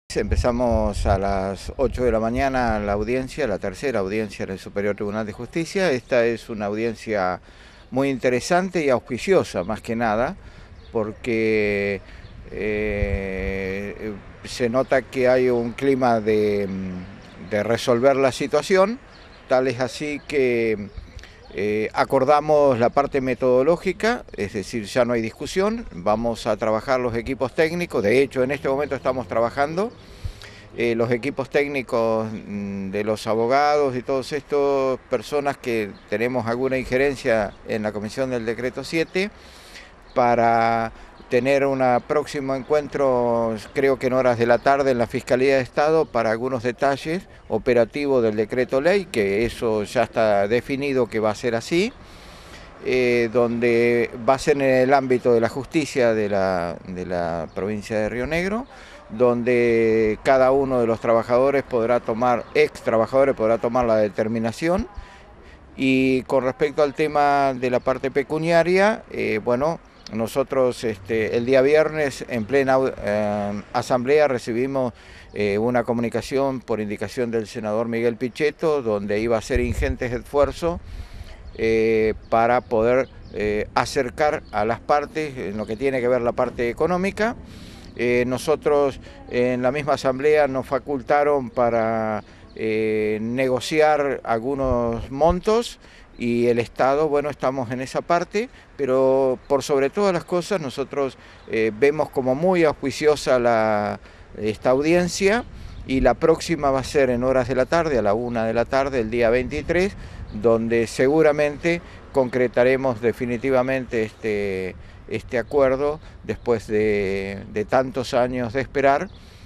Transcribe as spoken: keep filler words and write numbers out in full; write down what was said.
Empezamos a las ocho de la mañana la audiencia, la tercera audiencia en el Superior Tribunal de Justicia. Esta es una audiencia muy interesante y auspiciosa, más que nada, porque eh, se nota que hay un clima de, de resolver la situación, tal es así que Eh, acordamos la parte metodológica, es decir, ya no hay discusión, vamos a trabajar los equipos técnicos, de hecho en este momento estamos trabajando eh, los equipos técnicos de los abogados y todas estas personas que tenemos alguna injerencia en la comisión del decreto siete, para tener un próximo encuentro, creo que en horas de la tarde, en la Fiscalía de Estado para algunos detalles operativos del decreto ley, que eso ya está definido que va a ser así, eh, donde va a ser en el ámbito de la justicia de la, de la provincia de Río Negro, donde cada uno de los trabajadores podrá tomar, ex trabajadores podrá tomar la determinación. Y con respecto al tema de la parte pecuniaria, eh, bueno, nosotros este, el día viernes en plena eh, asamblea recibimos eh, una comunicación por indicación del senador Miguel Pichetto, donde iba a hacer ingentes esfuerzos eh, para poder eh, acercar a las partes en lo que tiene que ver la parte económica. Eh, nosotros en la misma asamblea nos facultaron para eh, negociar algunos montos, y el Estado, bueno, estamos en esa parte, pero por sobre todas las cosas nosotros eh, vemos como muy auspiciosa la, esta audiencia, y la próxima va a ser en horas de la tarde, a la una de la tarde, el día veintitrés, donde seguramente concretaremos definitivamente este, este acuerdo después de, de tantos años de esperar.